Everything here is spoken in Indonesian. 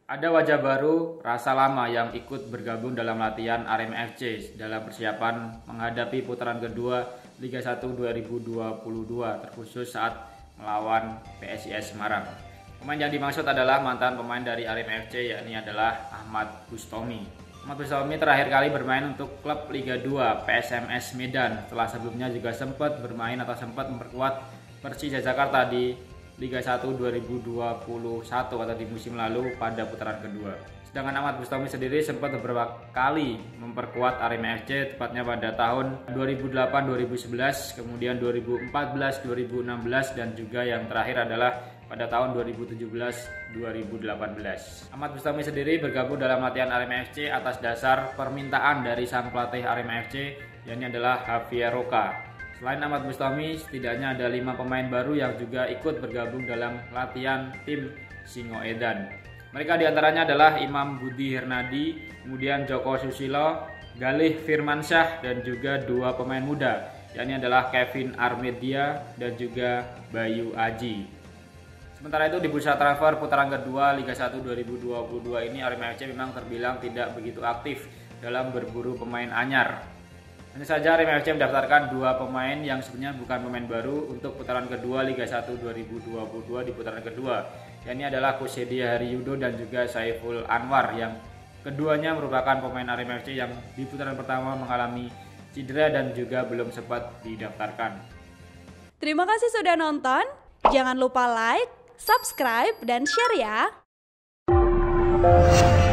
Ada wajah baru, rasa lama yang ikut bergabung dalam latihan Arema FC dalam persiapan menghadapi putaran kedua Liga 1 2022 terkhusus saat melawan PSIS Semarang. Pemain yang dimaksud adalah mantan pemain dari Arema FC, yakni adalah Ahmad Bustomi. Ahmad Bustomi terakhir kali bermain untuk klub Liga 2 PSMS Medan, setelah sebelumnya juga sempat memperkuat Persija Jakarta di Liga 1 2021 atau di musim lalu pada putaran kedua. Sedangkan Ahmad Bustomi sendiri sempat beberapa kali memperkuat Arema FC, tepatnya pada tahun 2008-2011, kemudian 2014-2016, dan juga yang terakhir adalah pada tahun 2017-2018. Ahmad Bustomi sendiri bergabung dalam latihan Arema FC atas dasar permintaan dari sang pelatih Arema FC, yakni adalah Javier Roca. Selain Ahmad Bustomi, setidaknya ada 5 pemain baru yang juga ikut bergabung dalam latihan tim Singoedan. Mereka diantaranya adalah Imam Budi Hernadi, kemudian Joko Susilo, Galih Firmansyah, dan juga 2 pemain muda, yakni adalah Kevin Armedia dan juga Bayu Aji. Sementara itu di bursa transfer putaran kedua Liga 1 2022 ini Arema FC memang terbilang tidak begitu aktif dalam berburu pemain anyar. Hanya saja Arema FC mendaftarkan 2 pemain yang sebenarnya bukan pemain baru untuk putaran kedua Liga 1 2022 di putaran kedua, yakni adalah Kusedi Hariyudo dan juga Saiful Anwar, yang keduanya merupakan pemain Arema FC yang di putaran pertama mengalami cedera dan juga belum sempat didaftarkan. Terima kasih sudah nonton, jangan lupa like, subscribe, dan share ya.